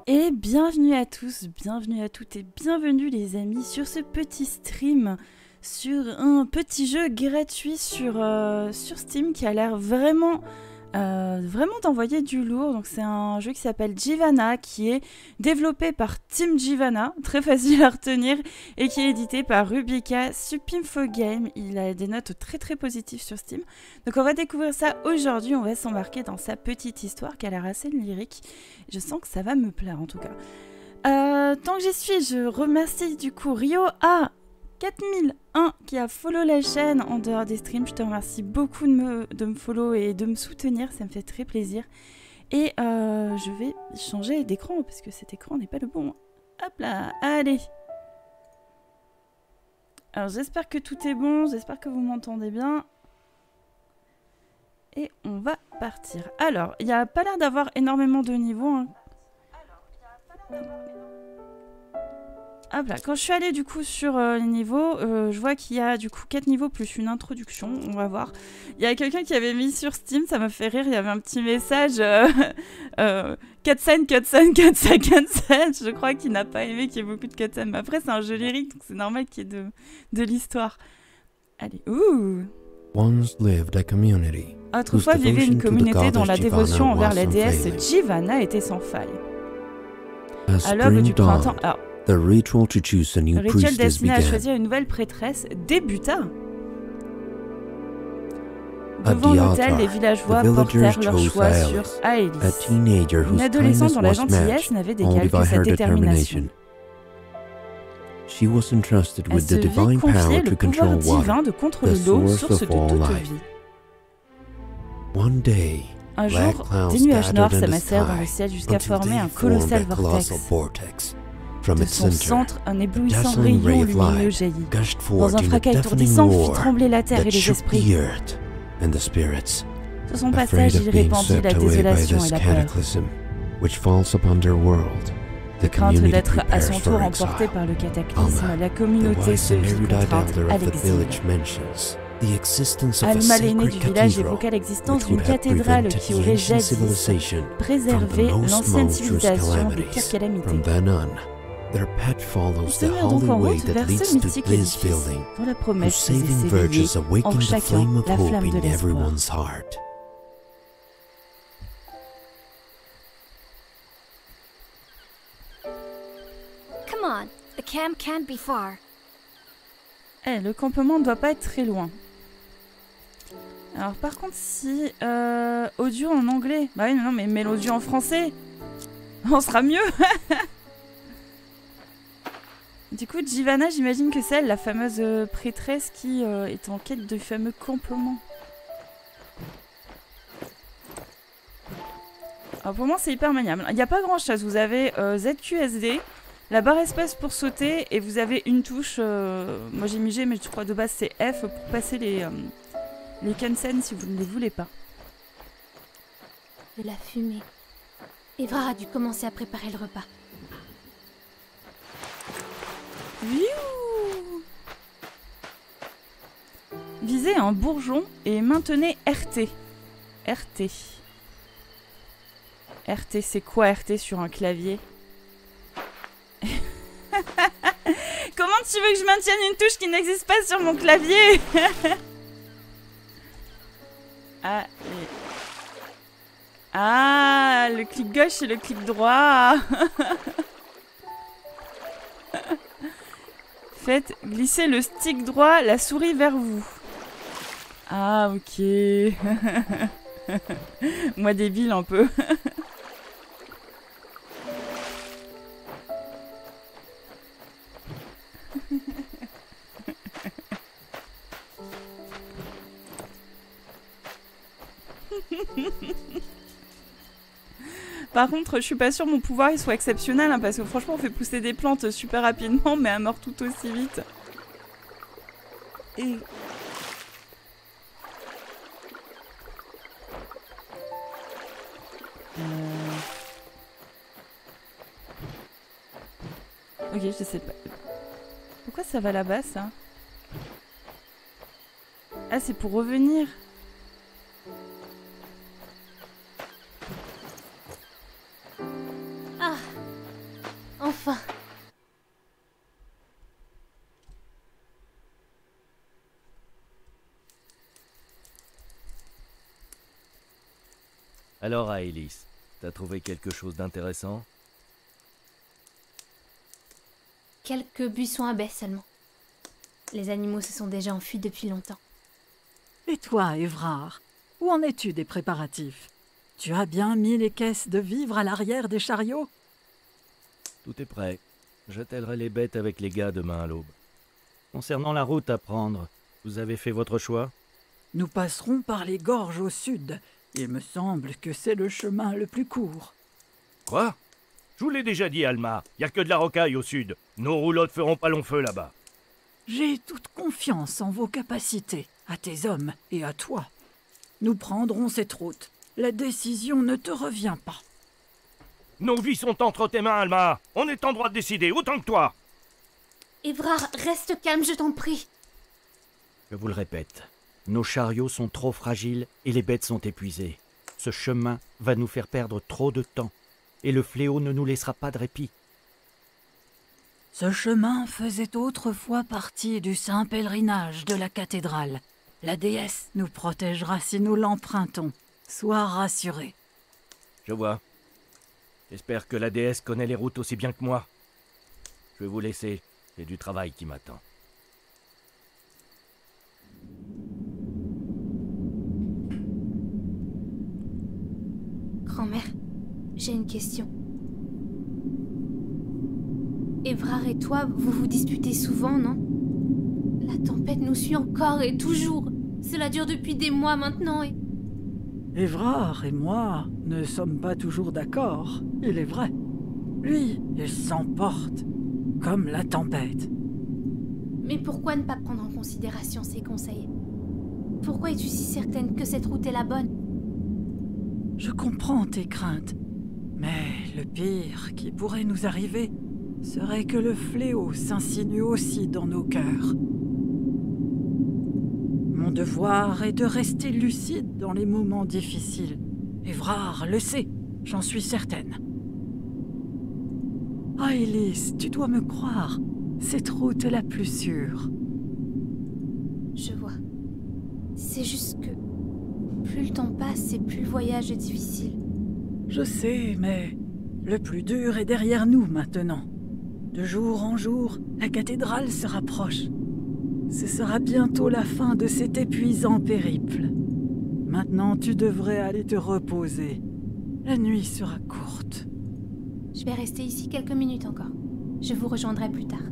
Et bienvenue à tous, bienvenue à toutes et bienvenue les amis sur ce petit stream sur un petit jeu gratuit sur Steam qui a l'air vraiment d'envoyer du lourd. Donc c'est un jeu qui s'appelle Givanna, qui est développé par Team Givanna, très facile à retenir, et qui est édité par Rubica Supinfo Game. Il a des notes très très positives sur Steam. Donc on va découvrir ça aujourd'hui, on va s'embarquer dans sa petite histoire qui a l'air assez lyrique. Je sens que ça va me plaire en tout cas. Tant que j'y suis, je remercie du coup Rio A 4001 qui a follow la chaîne en dehors des streams. Je te remercie beaucoup de me follow et de me soutenir, ça me fait très plaisir. Et je vais changer d'écran parce que cet écran n'est pas le bon. Hop là, allez. Alors j'espère que tout est bon, j'espère que vous m'entendez bien. Et on va partir. Alors, il n'y a pas l'air d'avoir énormément de niveaux. Hein. Hop là, quand je suis allée du coup sur les niveaux, je vois qu'il y a du coup 4 niveaux plus une introduction, on va voir. Il y a quelqu'un qui avait mis sur Steam, ça m'a fait rire, il y avait un petit message cutscene, je crois qu'il n'a pas aimé qu'il y ait beaucoup de cutscenes, mais après c'est un jeu lyrique, donc c'est normal qu'il y ait de l'histoire. Allez, ouh. Autrefois vivait une communauté dont la dévotion envers la déesse Givanna était sans faille. À l'aube du printemps... Alors, le rituel destiné à choisir une nouvelle prêtresse débuta. Devant l'autel, les villageois portèrent leur choix sur Aelis, une adolescente dont la gentillesse n'avait d'égal que sa détermination. Elle se vit confier le pouvoir divin de contrôler l'eau, source de toute vie. Un jour, des nuages noirs s'amassèrent dans le ciel jusqu'à former un colossal vortex. De son centre, un éblouissant rayon lumineux jaillit. Dans un fracas étourdissant, fit trembler la terre et les esprits. Sur son passage, il répandit la désolation et la peur. De crainte d'être à son tour emporté par le cataclysme, la communauté se vit contrainte à l'exil. Alma, l'aîné du village, évoqua l'existence d'une cathédrale qui aurait jadis préservé l'ancienne civilisation des pires calamités. Ils se mirent donc en route vers ce mystique édifice, dont la promesse faisait s'éveiller en chacun la flamme de l'espoir. Come on, the camp can't be far. Eh, le campement ne doit pas être très loin. Alors par contre, si audio en anglais, bah oui, non, mais mets l'audio en français, on sera mieux. Du coup, Givanna, j'imagine que c'est elle, la fameuse prêtresse qui est en quête de fameux campements. Alors pour moi, c'est hyper maniable. Il n'y a pas grand chose. Vous avez ZQSD, la barre espace pour sauter, et vous avez une touche. Moi j'ai mis G, mais je crois de base c'est F pour passer les cutscenes si vous ne les voulez pas. De la fumée. Eva a dû commencer à préparer le repas. Visez un bourgeon et maintenez RT. RT. RT, c'est quoi RT sur un clavier? Comment tu veux que je maintienne une touche qui n'existe pas sur mon clavier? Ah, le clic gauche et le clic droit. Faites glisser le stick droit, la souris vers vous. Ah, ok. Moi, débile un peu. Par contre, je suis pas sûre mon pouvoir il soit exceptionnel, hein, parce que franchement on fait pousser des plantes super rapidement, mais elles meurent tout aussi vite. Et... Ok, je sais pas. Pourquoi ça va là-bas, ça? Ah, c'est pour revenir. Alors, Aélis, t'as trouvé quelque chose d'intéressant? Quelques buissons à baies seulement. Les animaux se sont déjà enfuis depuis longtemps. Et toi, Évrard, où en es-tu des préparatifs? Tu as bien mis les caisses de vivres à l'arrière des chariots? Tout est prêt. J'attellerai les bêtes avec les gars demain à l'aube. Concernant la route à prendre, vous avez fait votre choix? Nous passerons par les gorges au sud. Il me semble que c'est le chemin le plus court. Quoi? Je vous l'ai déjà dit, Alma. Y a que de la rocaille au sud. Nos roulottes feront pas long feu là-bas. J'ai toute confiance en vos capacités, à tes hommes et à toi. Nous prendrons cette route. La décision ne te revient pas. Nos vies sont entre tes mains, Alma. On est en droit de décider, autant que toi. Évrard, reste calme, je t'en prie. Je vous le répète, nos chariots sont trop fragiles et les bêtes sont épuisées. Ce chemin va nous faire perdre trop de temps, et le fléau ne nous laissera pas de répit. Ce chemin faisait autrefois partie du saint pèlerinage de la cathédrale. La déesse nous protégera si nous l'empruntons. Sois rassuré. Je vois. J'espère que la déesse connaît les routes aussi bien que moi. Je vais vous laisser, j'ai du travail qui m'attend. Grand-mère, j'ai une question. Évrard et toi, vous vous disputez souvent, non? La tempête nous suit encore et toujours. Cela dure depuis des mois maintenant et... Évrard et moi ne sommes pas toujours d'accord, il est vrai. Lui, il s'emporte, comme la tempête. Mais pourquoi ne pas prendre en considération ses conseils? Pourquoi es-tu si certaine que cette route est la bonne? Je comprends tes craintes, mais le pire qui pourrait nous arriver serait que le fléau s'insinue aussi dans nos cœurs. Mon devoir est de rester lucide dans les moments difficiles. Évrard le sait, j'en suis certaine. Aélis, tu dois me croire, cette route est la plus sûre. Je vois. C'est juste que plus le temps passe et plus le voyage est difficile. Je sais, mais le plus dur est derrière nous maintenant. De jour en jour, la cathédrale se rapproche. Ce sera bientôt la fin de cet épuisant périple. Maintenant, tu devrais aller te reposer. La nuit sera courte. Je vais rester ici quelques minutes encore. Je vous rejoindrai plus tard.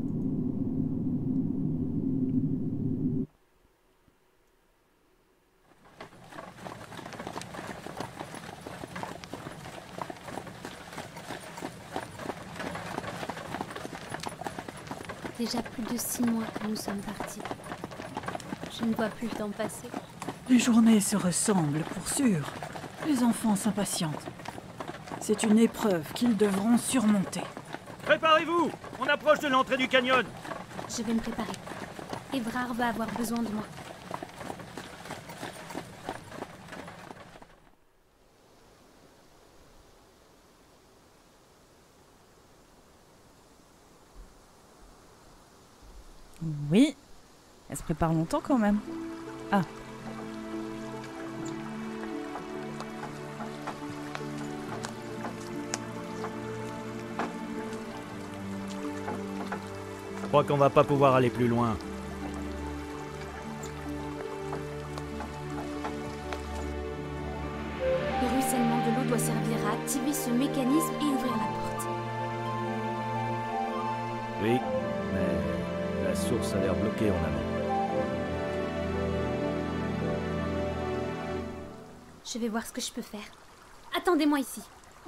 Déjà plus de 6 mois que nous sommes partis. Je ne vois plus le temps passer. Les journées se ressemblent, pour sûr. Les enfants s'impatientent. C'est une épreuve qu'ils devront surmonter. Préparez-vous! On approche de l'entrée du canyon! Je vais me préparer. Évrard va avoir besoin de moi. Oui. Elle se prépare longtemps quand même. Ah. Je crois qu'on va pas pouvoir aller plus loin. Le ruissellement de l'eau doit servir à activer ce mécanisme et ouvrir la porte. Oui, mais la source a l'air bloquée en amont. Je vais voir ce que je peux faire. Attendez-moi ici.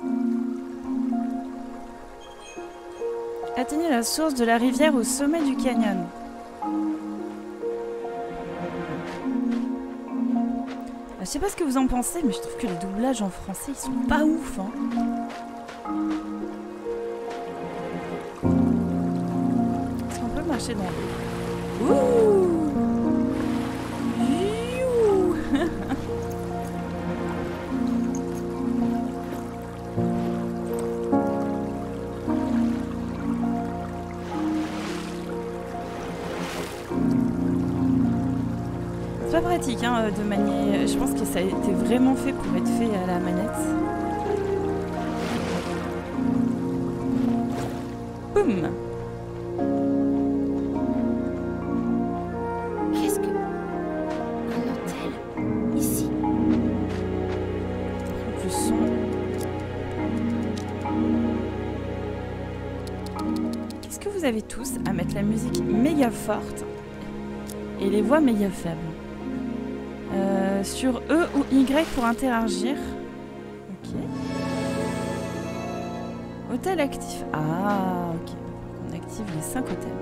Atteignez la source de la rivière au sommet du canyon. Je sais pas ce que vous en pensez, mais je trouve que les doublages en français, ils sont pas ouf, hein. Est-ce qu'on peut marcher dans l'eau? Ouh! Youhou! pas pratique hein, de manier. Je pense que ça a été vraiment fait pour être fait à la manette. Boum. Qu'est-ce que... Un hôtel? Ici? Le son. Est-ce que vous avez tous à mettre la musique méga forte et les voix méga faibles? Sur E ou Y pour interagir. Ok. Hôtel actif. Ah, ok. On active les 5 hôtels.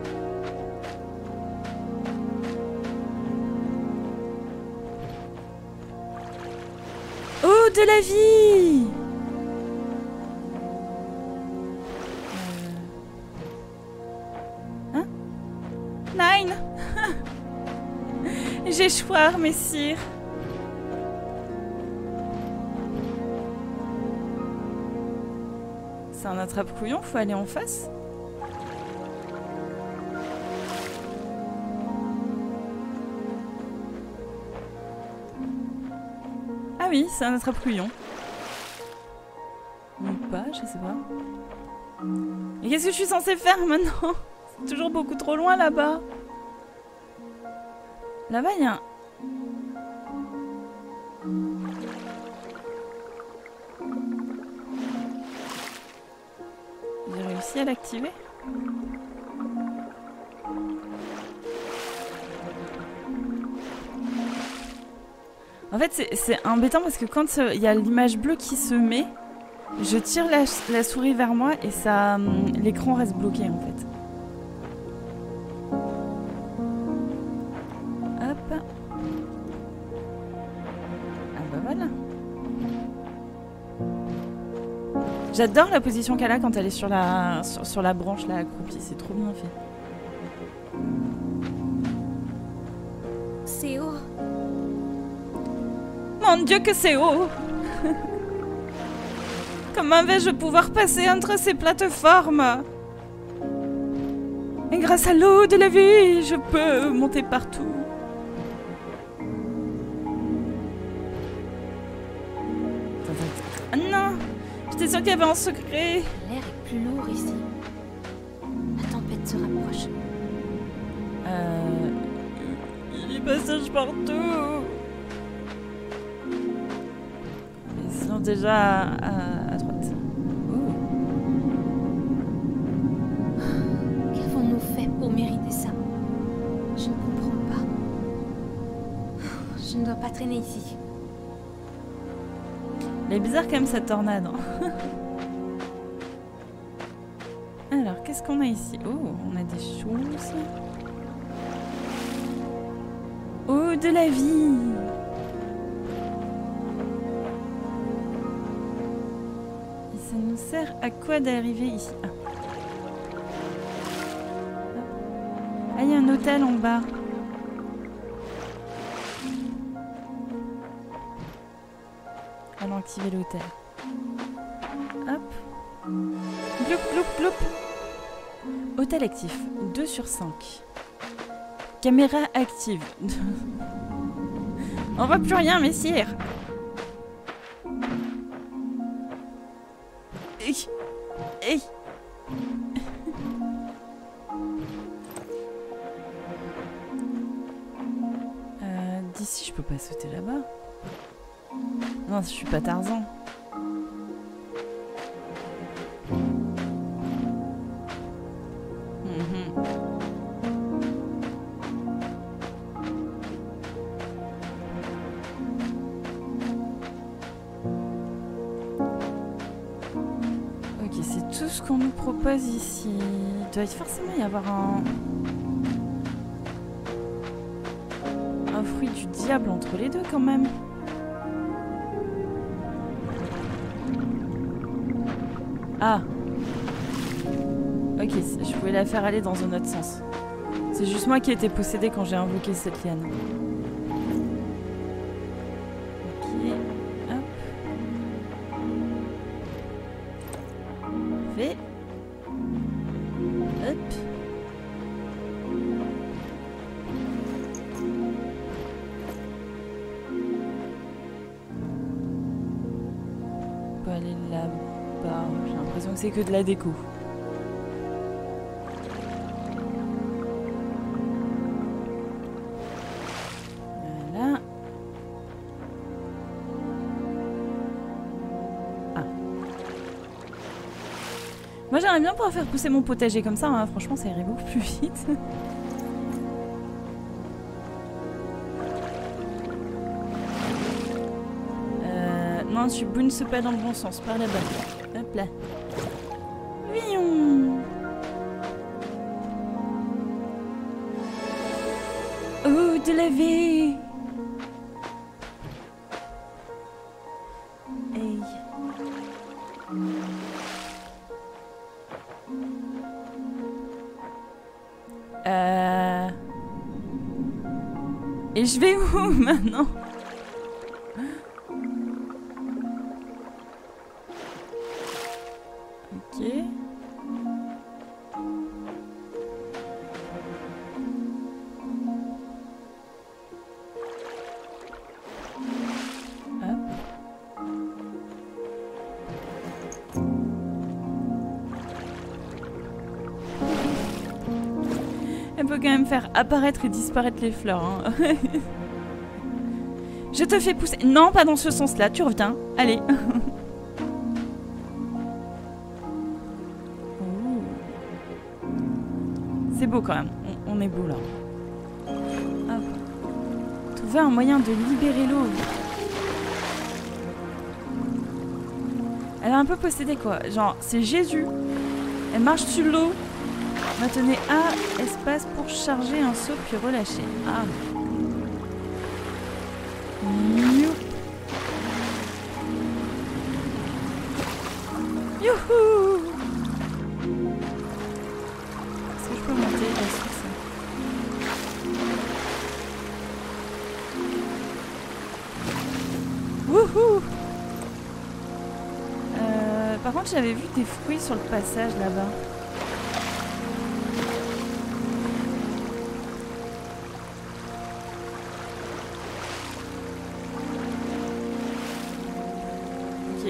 Oh, de la vie! Hein? Nine! J'ai choir, messire. C'est un attrape-couillon, faut aller en face. Ah oui, c'est un attrape-couillon. Ou pas, je sais pas. Mais qu'est-ce que je suis censée faire maintenant? C'est toujours beaucoup trop loin là-bas. Là-bas, il y a un... J'ai réussi à l'activer. En fait, c'est embêtant parce que quand il y a l'image bleue qui se met, je tire la souris vers moi et ça, l'écran reste bloqué en fait. Hop. Ah bah voilà. J'adore la position qu'elle a quand elle est sur la branche là accroupie, c'est trop bien fait. C'est haut. Mon Dieu que c'est haut! Comment vais-je pouvoir passer entre ces plateformes? Et grâce à l'eau de la vie, je peux monter partout. Ah non! J'étais sûre qu'il y avait un secret. L'air est plus lourd ici. La tempête se rapproche. Il y a des passages partout. Ils sont déjà à droite. Qu'avons-nous fait pour mériter ça? Je ne comprends pas. Je ne dois pas traîner ici. Elle est bizarre quand même cette tornade. Hein. Alors, qu'est-ce qu'on a ici? Oh, on a des choses. Oh, de la vie! Et ça nous sert à quoi d'arriver ici? Ah, il y a un hôtel en bas. Allons activer l'hôtel. Hop. Gloup, gloup, gloup. Hôtel actif. 2 sur 5. Caméra active. On voit plus rien, messire. Hey. D'ici, je peux pas sauter là-bas. Non, je suis pas Tarzan. Ok, c'est tout ce qu'on nous propose ici. Il doit forcément y avoir un fruit du diable entre les deux quand même. Ah. Ok, je pouvais la faire aller dans un autre sens. C'est juste moi qui ai été possédée quand j'ai invoqué cette liane. Ok, hop. Fait. Hop. c'est que de la déco. Voilà. Ah. Moi j'aimerais bien pouvoir faire pousser mon potager comme ça, hein. Franchement ça irait beaucoup plus vite. Non, tu bounces pas dans le bon sens, par là-bas. Hop là. Vion. Oh, de la vie. Hey. Et je vais où maintenant? Ok. Hop. Elle peut quand même faire apparaître et disparaître les fleurs. Hein. Je te fais pousser. Non, pas dans ce sens-là. Tu reviens. Allez. C'est beau quand même. On est beau là. Hop. Trouver un moyen de libérer l'eau. Elle est un peu possédée quoi. Genre, c'est Jésus. Elle marche sur l'eau. Maintenez A, espace pour charger un seau puis relâcher. Ah. Youhou! Est-ce que je peux monter là-dessus ça? Wouhou! Par contre, j'avais vu des fruits sur le passage là-bas. Ok.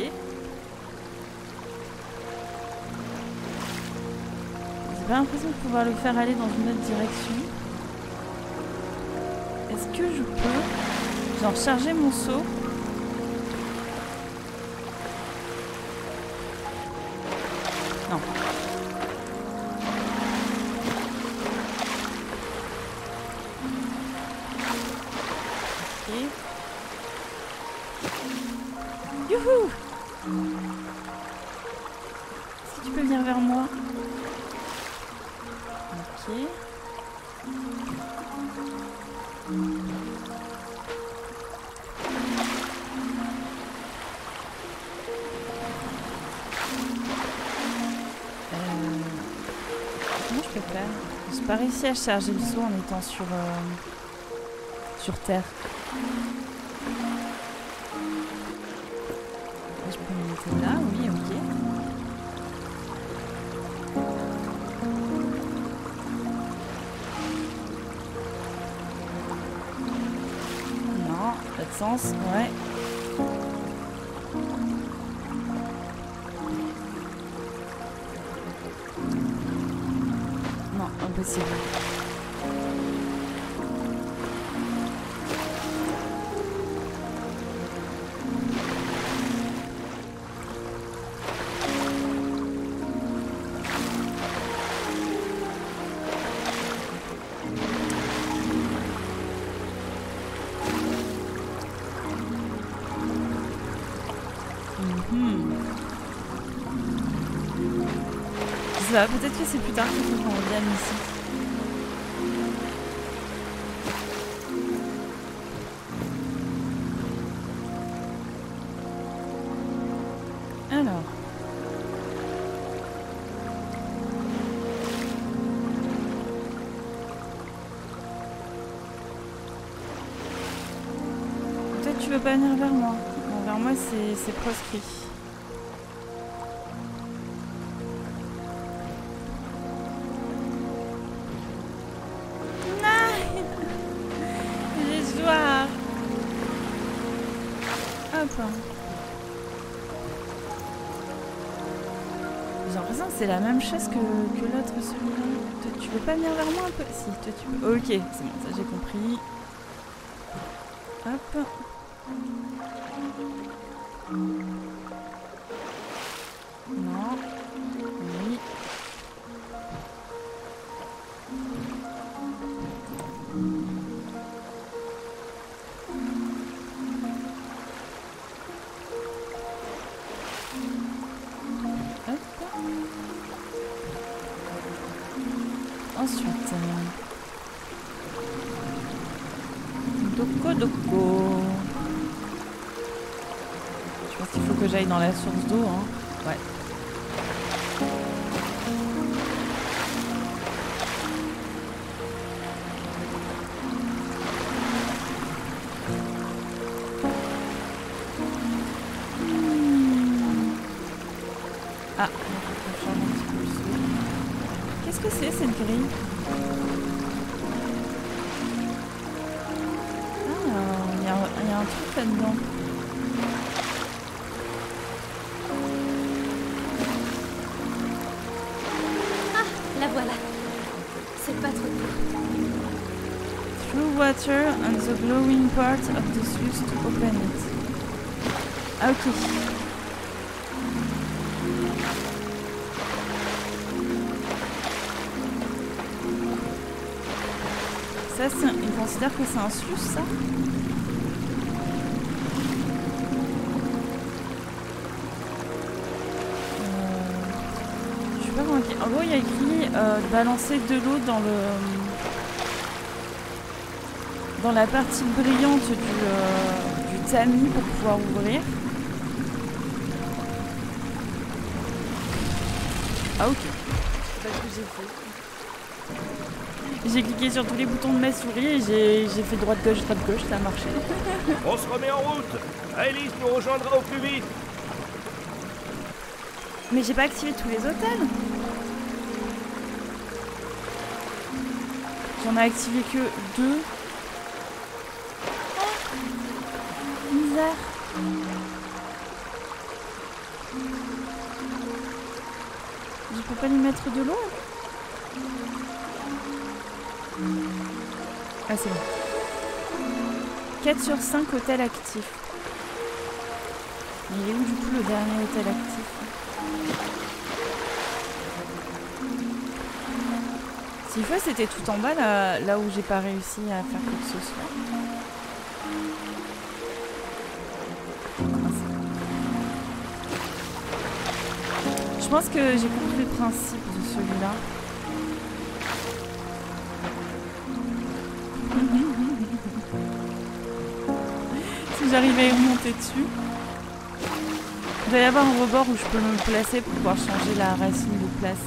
J'ai pas l'impression de pouvoir le faire aller dans une autre direction. Est-ce que je peux, genre, charger mon seau? Non. Ok. Youhou! Est-ce que tu peux venir vers moi? Ok. Comment je peux faire? J'ai pas réussi à charger le seau en étant sur terre. Je peux me mettre là, oui, ok. Non, pas de sens, ouais. Non, impossible. Ça, peut-être que c'est plus tard qu'il faut qu'on revienne ici. Alors. Peut-être que tu veux pas venir vers moi. Non, vers moi c'est proscrit. Ah, c'est la même chose que l'autre, celui-là. Tu veux pas venir vers moi un peu? Si, toi tu peux. Ok, c'est bon, ça j'ai compris. Hop. Non. Oui. Hop. Ensuite. Doko. Je pense qu'il faut que j'aille dans la source d'eau, hein. Ouais. Ah, on change un petit peu le son. Qu'est-ce que c'est cette grille? Ah, il y a un truc là-dedans. La voilà. C'est pas trop dur. Through water and the glowing part of the sluice to open it. Ah, ok. Ça, il considère que c'est un sluice, ça? Je sais pas comment... En gros, il y a écrit balancer de l'eau dans la partie brillante du tamis pour pouvoir ouvrir. Ah, ok. C'est pas ce que j'ai fait. J'ai cliqué sur tous les boutons de ma souris et j'ai fait droite-gauche, ça a marché. On se remet en route. Alice nous rejoindra au plus vite. Mais j'ai pas activé tous les hôtels. J'en ai activé que 2. Oh, bizarre. Je peux pas lui mettre de l'eau? Ah, c'est bon. 4 sur 5 hôtels actifs. Mais il est où du coup le dernier hôtel actif? S'il faut, c'était tout en bas là où j'ai pas réussi à faire quoi que ce soit. Je pense que j'ai compris le principe de celui-là. Si j'arrivais à y remonter dessus. Il doit y avoir un rebord où je peux me placer pour pouvoir changer la racine de place.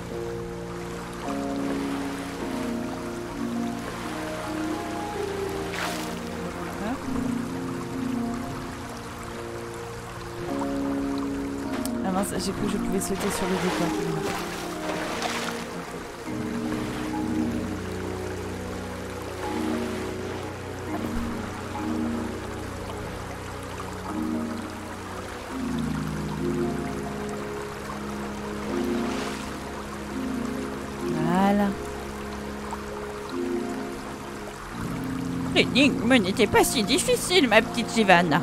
Ah mince, j'ai cru que je pouvais sauter sur le décor. Voilà. L'énigme n'était pas si difficile, ma petite Givanna.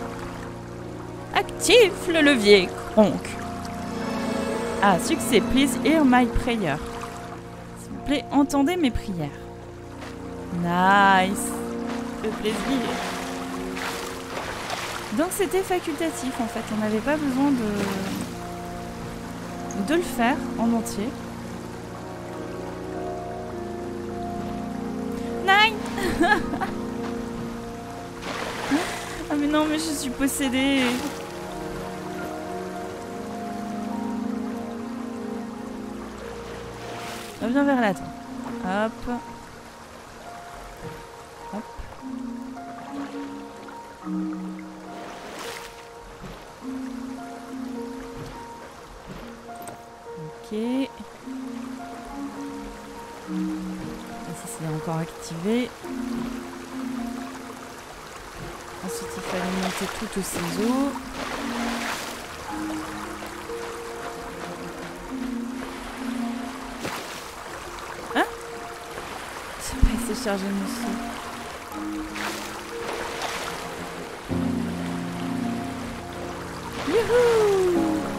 Active le levier, Kronk. Ah, succès, please hear my prayer. S'il vous plaît, entendez mes prières. Nice. Le plaisir. Donc c'était facultatif en fait, on n'avait pas besoin de le faire en entier. Nine. Ah mais non, mais je suis possédée. Reviens vers là, toi. Hop. Hop. Ok. Ici, c'est encore activé. Ensuite, il fallait monter tout au ciseau. recharger monsieur. Youhou!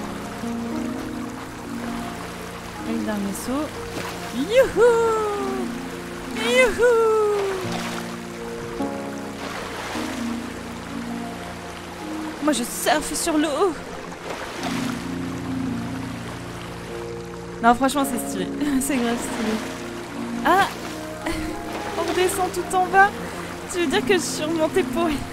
Et le dernier saut. Youhou! Youhou! Moi je surfe sur l'eau. Non franchement c'est stylé. C'est grave stylé. Ah! On redescend tout en bas. Tu veux dire que je suis remontée pour rien?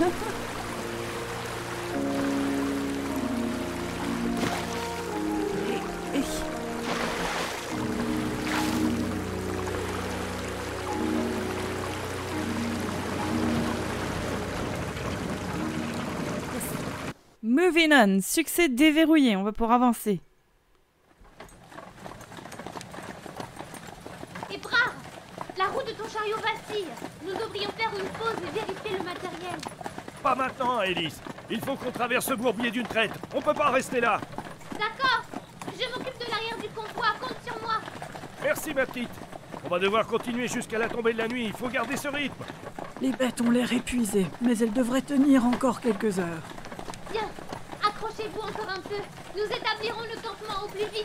Moving on, succès déverrouillé, on va pouvoir avancer. Ébrard, la roue de ton chariot vacille. Nous devrions faire une pause et vérifier le matériel. Pas maintenant, Alice. Il faut qu'on traverse ce bourbier d'une traite. On peut pas rester là. D'accord, je m'occupe de l'arrière du convoi, compte sur moi. Merci, ma petite. On va devoir continuer jusqu'à la tombée de la nuit. Il faut garder ce rythme. Les bêtes ont l'air épuisées, mais elles devraient tenir encore quelques heures. Bien, accrochez-vous encore un peu. Nous établirons le campement au plus vite.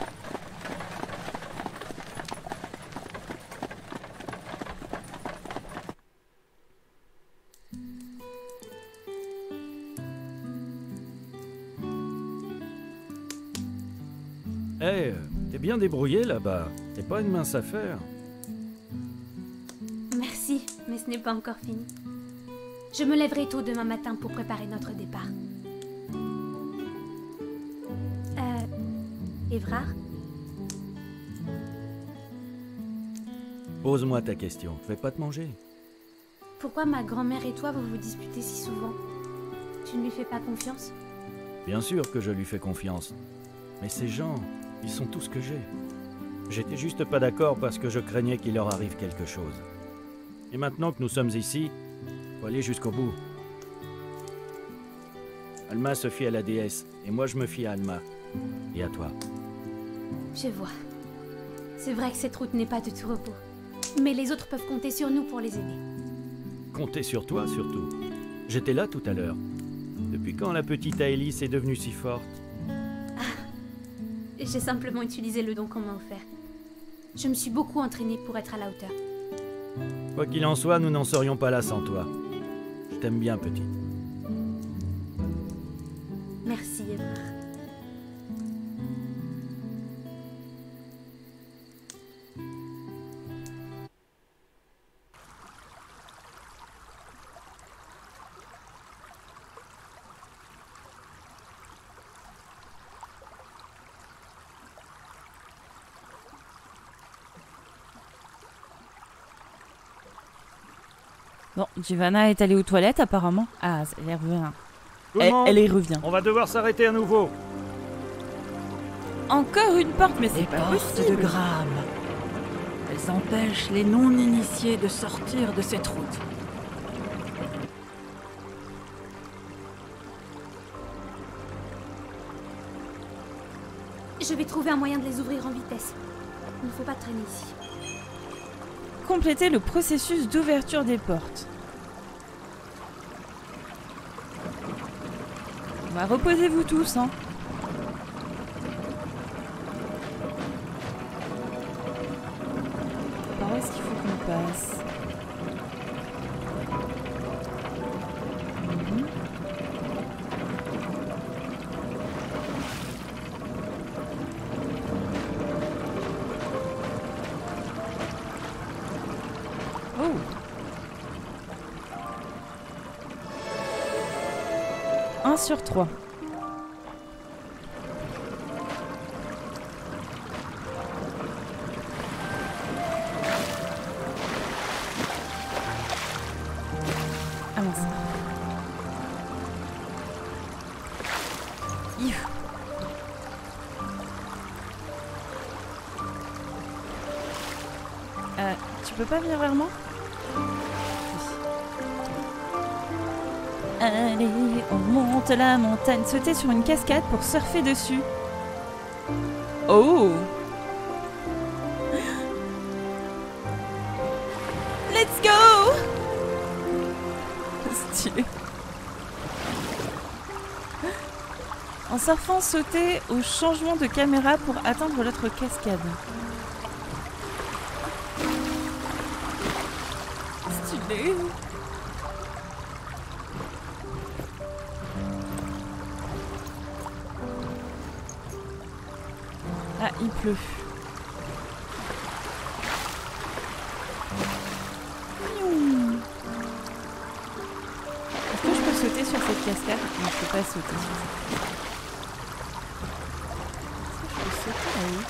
Eh, t'es bien débrouillé là-bas. C'est pas une mince affaire. Merci, mais ce n'est pas encore fini. Je me lèverai tôt demain matin pour préparer notre départ. Évrard? Pose-moi ta question. Fais pas te manger. Pourquoi ma grand-mère et toi vous vous disputez si souvent? Tu ne lui fais pas confiance? Bien sûr que je lui fais confiance. Mais ces gens, ils sont tout ce que j'ai. J'étais juste pas d'accord parce que je craignais qu'il leur arrive quelque chose. Et maintenant que nous sommes ici, faut aller jusqu'au bout. Alma se fie à la déesse, et moi je me fie à Alma. Et à toi. Je vois. C'est vrai que cette route n'est pas de tout repos. Mais les autres peuvent compter sur nous pour les aider. Comptez sur toi surtout. J'étais là tout à l'heure. Depuis quand la petite Aélis est devenue si forte? J'ai simplement utilisé le don qu'on m'a offert. Je me suis beaucoup entraînée pour être à la hauteur. Quoi qu'il en soit, nous n'en serions pas là sans toi. Je t'aime bien, petite. Merci, Évrard. Bon, Giovanna est allée aux toilettes apparemment. Ah, elle revient. Tout le monde, Elle y revient. on va devoir s'arrêter à nouveau. Encore une porte, mais Les c'est pas portes de possible. Graham. Elles empêchent les non-initiés de sortir de cette route. Je vais trouver un moyen de les ouvrir en vitesse. Il ne faut pas traîner ici. Complétez le processus d'ouverture des portes. Bah, reposez-vous tous, hein. Par où est-ce qu'il faut qu'on passe? Mhm. Oh! 1 sur 3. Ah mince. Youh. Tu peux pas venir vers moi? Allez, on monte la montagne. Sauter sur une cascade pour surfer dessus. Oh! let's go! Stylé. En surfant, sautez au changement de caméra pour atteindre l'autre cascade. Stylé. Ah, il pleut. Est-ce que je peux sauter sur cette cascade? Non, je peux pas sauter sur cette cascade. Est-ce que je peux sauter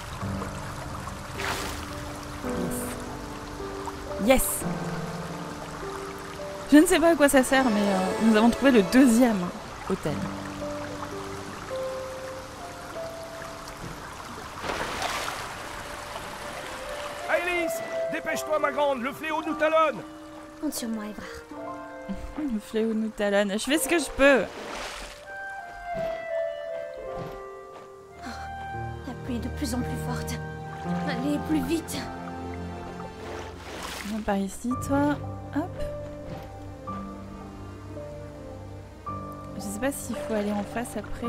là-haut? Yes. Yes. Je ne sais pas à quoi ça sert, mais nous avons trouvé le deuxième hôtel. Alice, dépêche-toi ma grande, le fléau nous talonne. Compte sur moi, Evrard. Le fléau nous talonne. Je fais ce que je peux. La pluie est de plus en plus forte. Allez, plus vite. Viens par ici, toi. Hop. Je sais pas s'il faut aller en face après.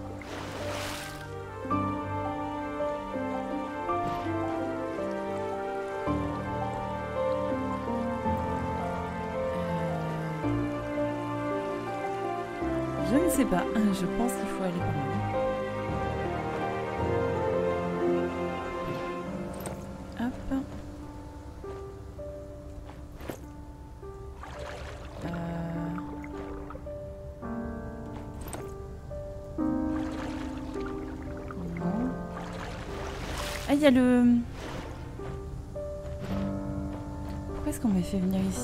Je ne sais pas. Je pense qu'il faut aller par là. Hop. Non. Ah, il y a le... Pourquoi est-ce qu'on m'a fait venir ici ?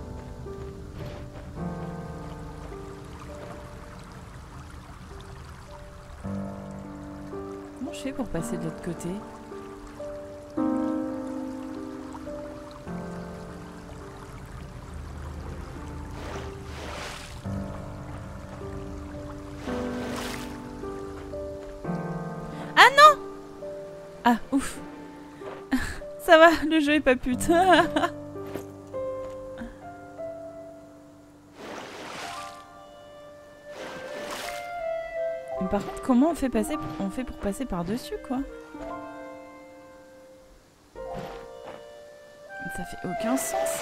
Comment je fais pour passer de l'autre côté ? Ah non ! Ah, ouf. Ça va, le jeu est pas pute. Mais par contre, comment on fait pour passer par-dessus, quoi? Ça fait aucun sens.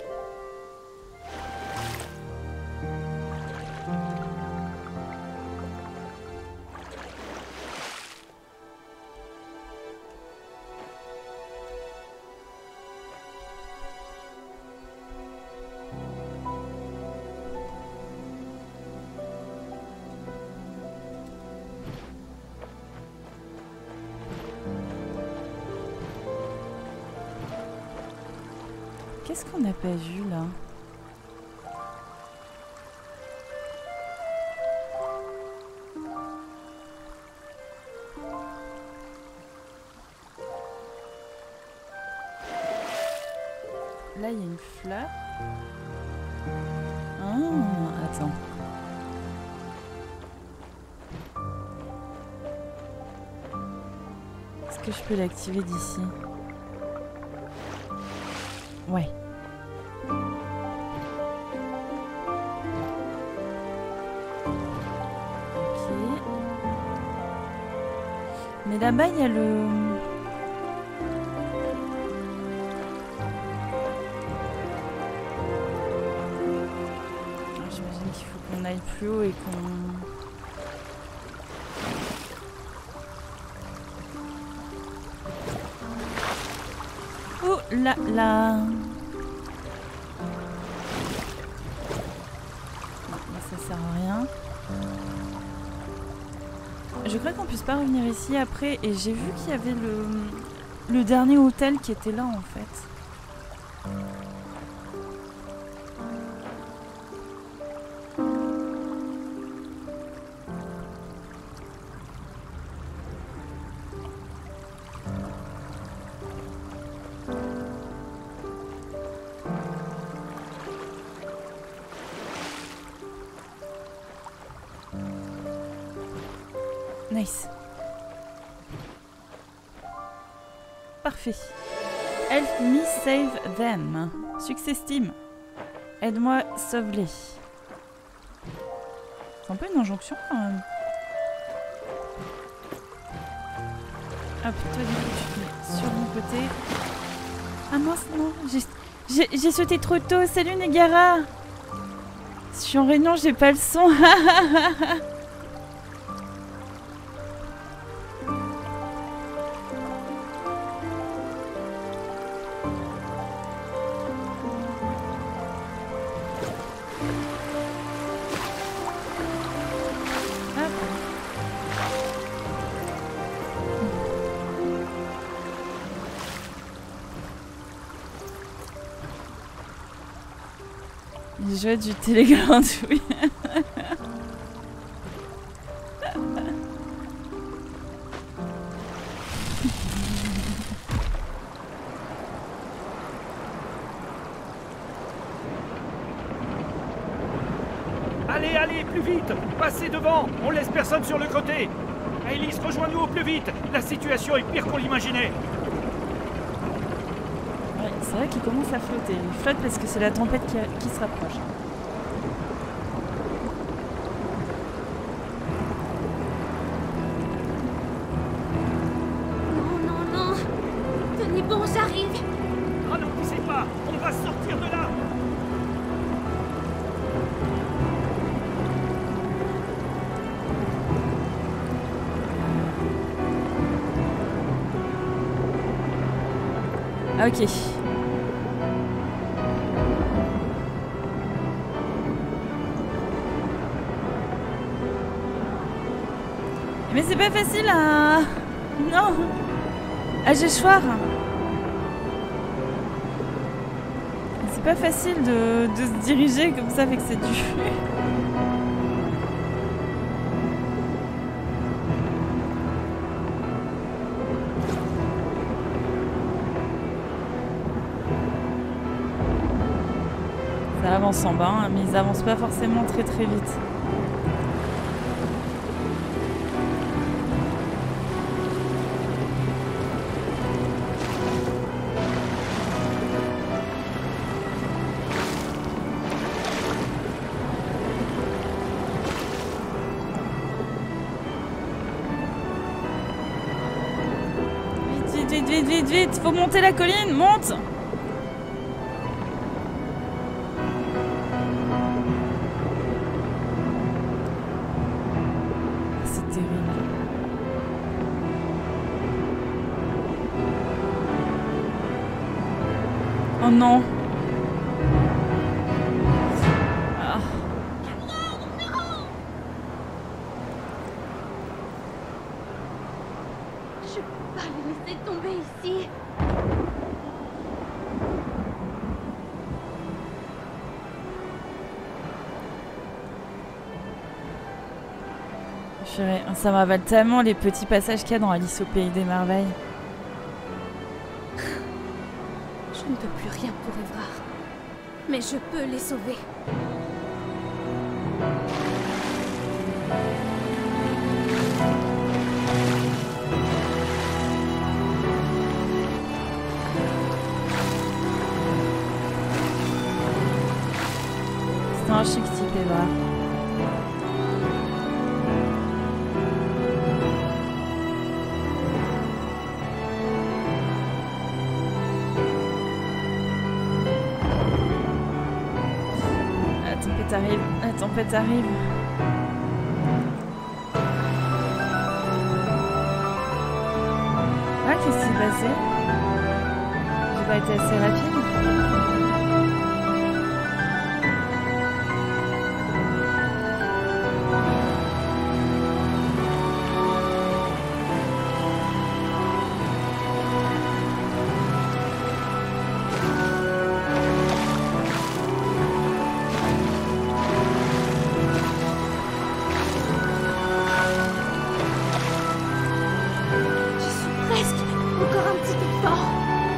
Qu'est-ce qu'on n'a pas vu là? Là, il y a une fleur. Ah, attends. Est-ce que je peux l'activer d'ici? Ouais. Ok. Mais là-bas, il y a le... J'imagine qu'il faut qu'on aille plus haut et qu'on... Oh là là. Non, ça sert à rien. Je crois qu'on puisse pas revenir ici après et j'ai vu qu'il y avait le dernier hôtel qui était là en fait. Nice. Parfait. Help me save them. Succès Steam. Aide-moi, sauve-les. C'est un peu une injonction quand même. Hop, toi du coup tu te mets sur mon côté. Ah mince, non, j'ai sauté trop tôt. Salut Negara. Je suis en réunion, j'ai pas le son. Il jouait du télégrandouille. Allez, allez, plus vite! Passez devant! On laisse personne sur le côté! Alice, rejoins-nous au plus vite! La situation est pire qu'on l'imaginait! Ouais, c'est vrai qu'il commence à flotter. Il flotte parce que c'est la tempête qui se rapproche. Non, non, non. Tenez bon, j'arrive. Ralentissez pas! On va sortir de là! Ok. Mais c'est pas facile à... Non. À Jéchoir. C'est pas facile de se diriger comme ça avec cette vue. Ça avance en bas, hein, mais ils avancent pas forcément très très vite. Vite, vite, vite, vite, vite, faut monter la colline, monte! C'est terrible. Oh non! Ah. Je peux pas les laisser tomber ici. Purée, ça m'avale tellement les petits passages qu'il y a dans Alice au Pays des Merveilles. Je ne peux plus rien pour Évrard. Mais je peux les sauver. C'est un chic type, Évrard. La tempête arrive. Ah, qu'est-ce qui s'est passé? J'ai pas été assez rapide. Encore un petit effort.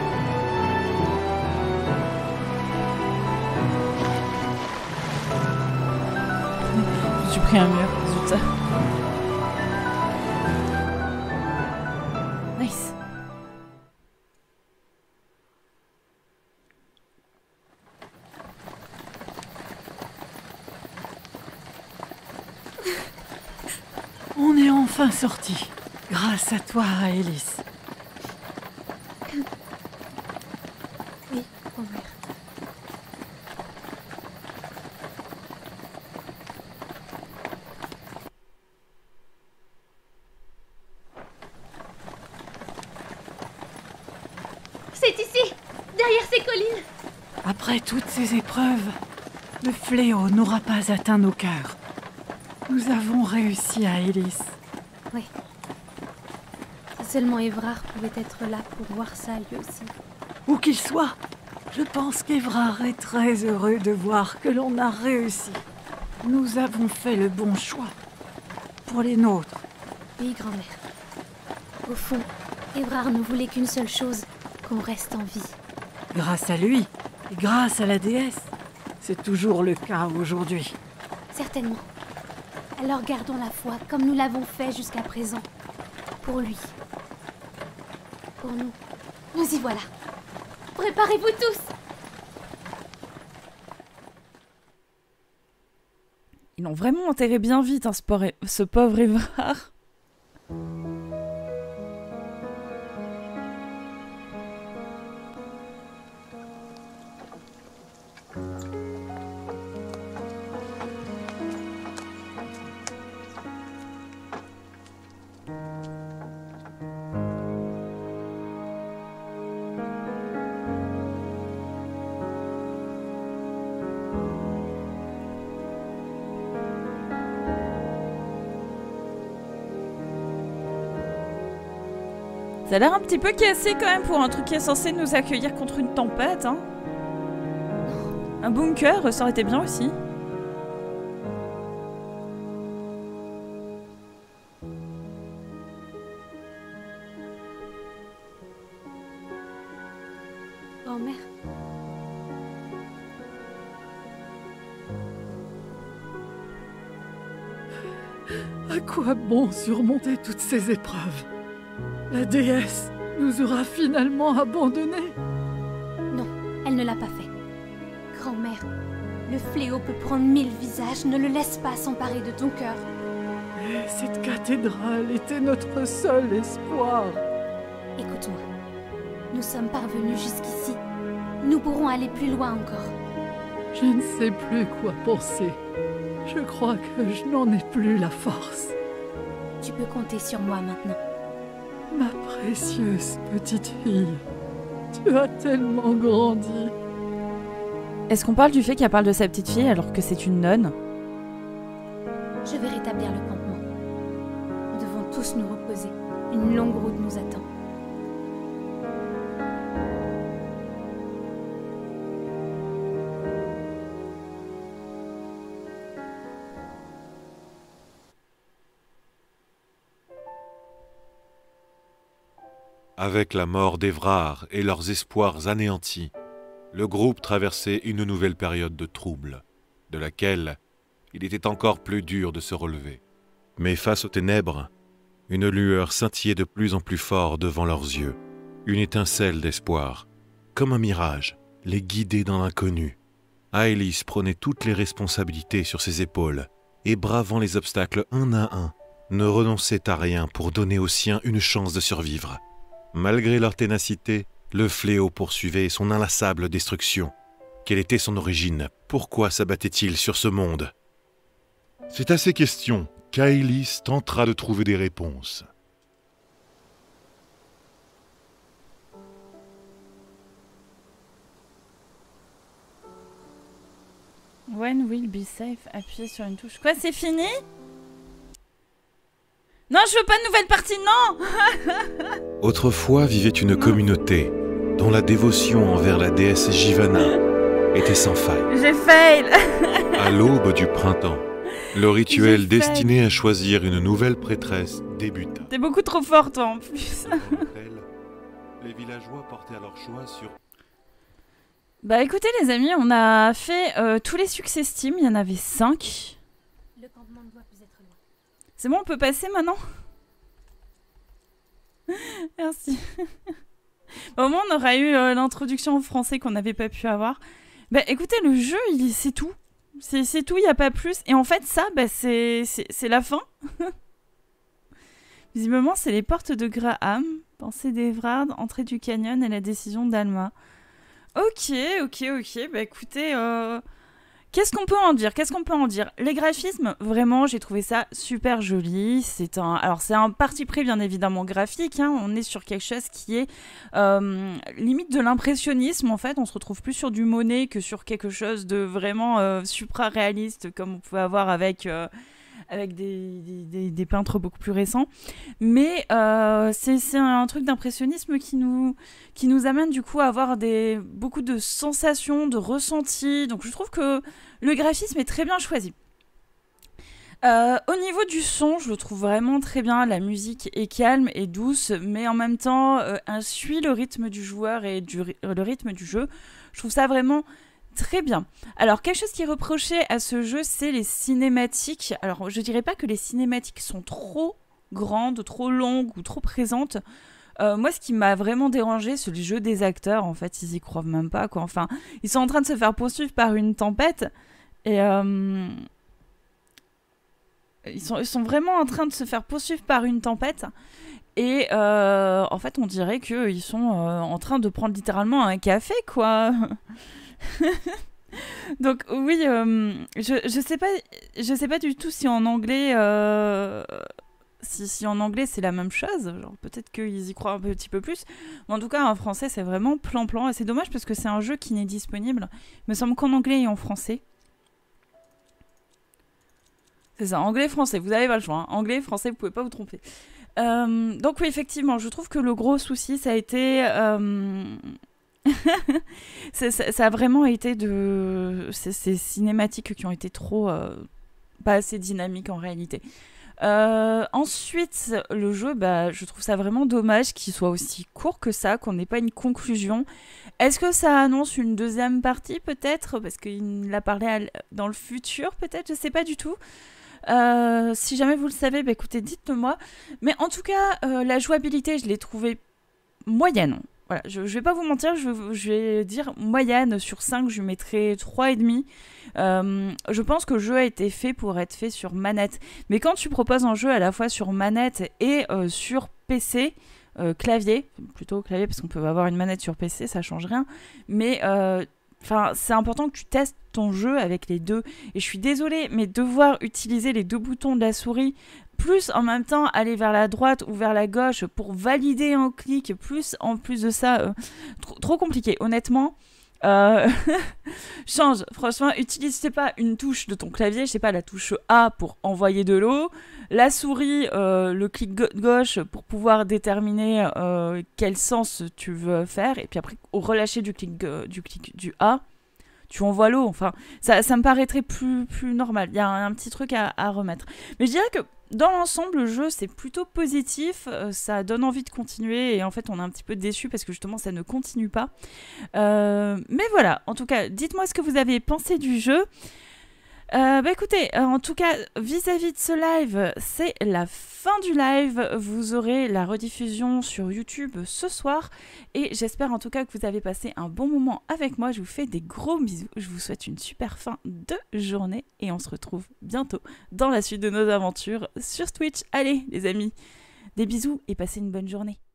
J'ai pris un mur, zut. Nice. enfin sortis, grâce à toi, Aélis. Oui, grand-mère. C'est ici, derrière ces collines. Après toutes ces épreuves, le fléau n'aura pas atteint nos cœurs. Nous avons réussi, Aélis. Oui. Si seulement Évrard pouvait être là pour voir ça lui aussi. Où qu'il soit, je pense qu'Évrard est très heureux de voir que l'on a réussi. Nous avons fait le bon choix. Pour les nôtres. Oui, grand-mère. Au fond, Évrard ne voulait qu'une seule chose, qu'on reste en vie. Grâce à lui, et grâce à la déesse. C'est toujours le cas aujourd'hui. Certainement. Alors gardons la foi comme nous l'avons fait jusqu'à présent. Pour lui. Pour nous. Nous y voilà. Préparez-vous tous. Ils l'ont vraiment enterré bien vite, hein, ce pauvre Évrard. Ça a l'air un petit peu cassé quand même pour un truc qui est censé nous accueillir contre une tempête. Hein. Un bunker, ça aurait été bien aussi. Grand-mère. À quoi bon surmonter toutes ces épreuves? La déesse nous aura finalement abandonnés. Non, elle ne l'a pas fait. Grand-mère, le fléau peut prendre 1000 visages, ne le laisse pas s'emparer de ton cœur. Et cette cathédrale était notre seul espoir. Écoute-moi, nous sommes parvenus jusqu'ici. Nous pourrons aller plus loin encore. Je ne sais plus quoi penser. Je crois que je n'en ai plus la force. Tu peux compter sur moi maintenant. Ma précieuse petite fille, tu as tellement grandi. Est-ce qu'on parle du fait qu'elle parle de sa petite fille alors que c'est une nonne? Je vais rétablir le campement. Nous devons tous nous reposer. Une longue route nous attend. Avec la mort d'Évrard et leurs espoirs anéantis, le groupe traversait une nouvelle période de trouble, de laquelle il était encore plus dur de se relever. Mais face aux ténèbres, une lueur scintillait de plus en plus fort devant leurs yeux, une étincelle d'espoir, comme un mirage, les guidait dans l'inconnu. Aélis prenait toutes les responsabilités sur ses épaules et, bravant les obstacles un à un, ne renonçait à rien pour donner aux siens une chance de survivre. Malgré leur ténacité, le fléau poursuivait son inlassable destruction. Quelle était son origine? Pourquoi s'abattait-il sur ce monde? C'est à ces questions qu'Aélis tentera de trouver des réponses. When will be safe? Appuyez sur une touche. Quoi, c'est fini? Non, je veux pas de nouvelle partie, non. Autrefois vivait une communauté dont la dévotion envers la déesse Jivana était sans faille. J'ai fail. À l'aube du printemps, le rituel destiné à choisir une nouvelle prêtresse débuta. T'es beaucoup trop fort, toi, en plus. Les villageois portaient alors choix sur... Bah écoutez, les amis, on a fait tous les succès Steam. Il y en avait 5. Le campement ne doit plus être loin. C'est bon, on peut passer maintenant? Merci. Au moins, on aura eu l'introduction en français qu'on n'avait pas pu avoir. Bah écoutez, le jeu, c'est tout. C'est tout, il n'y a pas plus. Et en fait, ça, bah, c'est la fin. Visiblement, c'est les portes de Graham, pensée d'Evrard, entrée du canyon et la décision d'Alma. Ok. Bah écoutez, qu'est-ce qu'on peut en dire? Les graphismes, vraiment, j'ai trouvé ça super joli. Alors, c'est un parti pris, bien évidemment, graphique. Hein. On est sur quelque chose qui est limite de l'impressionnisme, en fait. On se retrouve plus sur du Monet que sur quelque chose de vraiment supra-réaliste, comme on pouvait avoir avec des peintres beaucoup plus récents. Mais c'est un truc d'impressionnisme qui nous amène du coup à avoir beaucoup de sensations, de ressentis. Donc je trouve que le graphisme est très bien choisi. Au niveau du son, je le trouve vraiment très bien. La musique est calme et douce, mais en même temps, elle suit le rythme du joueur et le rythme du jeu. Je trouve ça vraiment très bien. Alors, quelque chose qui est reproché à ce jeu, c'est les cinématiques. Alors, je dirais pas que les cinématiques sont trop grandes, trop longues ou trop présentes. Moi, ce qui m'a vraiment dérangé, c'est le jeu des acteurs. En fait, ils y croient même pas, quoi. Enfin, ils sont en train de se faire poursuivre par une tempête. Et ils sont vraiment en train de se faire poursuivre par une tempête. Et en fait, on dirait qu'ils sont en train de prendre littéralement un café, quoi. Donc oui, je sais pas du tout si en anglais si en anglais c'est la même chose, genre peut-être qu'ils y croient un petit peu plus, mais en tout cas en français c'est vraiment plan et c'est dommage parce que c'est un jeu qui n'est disponible, il me semble qu'en anglais et en français. C'est ça, anglais-français, vous avez pas le choix, hein. Anglais-français, vous pouvez pas vous tromper. Donc oui, effectivement, je trouve que le gros souci ça a été ça a vraiment été ces cinématiques qui ont été trop pas assez dynamiques en réalité. Ensuite, le jeu, je trouve ça vraiment dommage qu'il soit aussi court que ça, qu'on n'ait pas une conclusion. Est-ce que ça annonce une deuxième partie peut-être? Parce qu'il a parlé dans le futur peut-être, je sais pas du tout. Si jamais vous le savez, écoutez, dites-le moi. Mais en tout cas, la jouabilité, je l'ai trouvée moyenne. Voilà, je vais pas vous mentir, je vais dire moyenne sur 5, je lui mettrai 3,5. Je pense que le jeu a été fait pour être fait sur manette. Mais quand tu proposes un jeu à la fois sur manette et sur PC, clavier, plutôt clavier parce qu'on peut avoir une manette sur PC, ça change rien. Mais c'est important que tu testes ton jeu avec les deux. Et je suis désolée, mais devoir utiliser les deux boutons de la souris, plus en même temps aller vers la droite ou vers la gauche pour valider un clic, plus en plus de ça, trop compliqué. Honnêtement, change. Franchement, utilise pas une touche de ton clavier, je sais pas, la touche A pour envoyer de l'eau, la souris, le clic gauche pour pouvoir déterminer quel sens tu veux faire, et puis après, au relâcher du clic du A, tu envoies l'eau. Enfin, ça me paraîtrait plus normal. Il y a un petit truc à remettre. Mais je dirais que dans l'ensemble, le jeu, c'est plutôt positif. Ça donne envie de continuer. Et en fait, on est un petit peu déçus parce que justement, ça ne continue pas. Mais voilà. En tout cas, dites-moi ce que vous avez pensé du jeu. Écoutez, en tout cas, vis-à-vis de ce live, c'est la fin du live. Vous aurez la rediffusion sur YouTube ce soir. Et j'espère en tout cas que vous avez passé un bon moment avec moi. Je vous fais des gros bisous. Je vous souhaite une super fin de journée. Et on se retrouve bientôt dans la suite de nos aventures sur Twitch. Allez, les amis, des bisous et passez une bonne journée.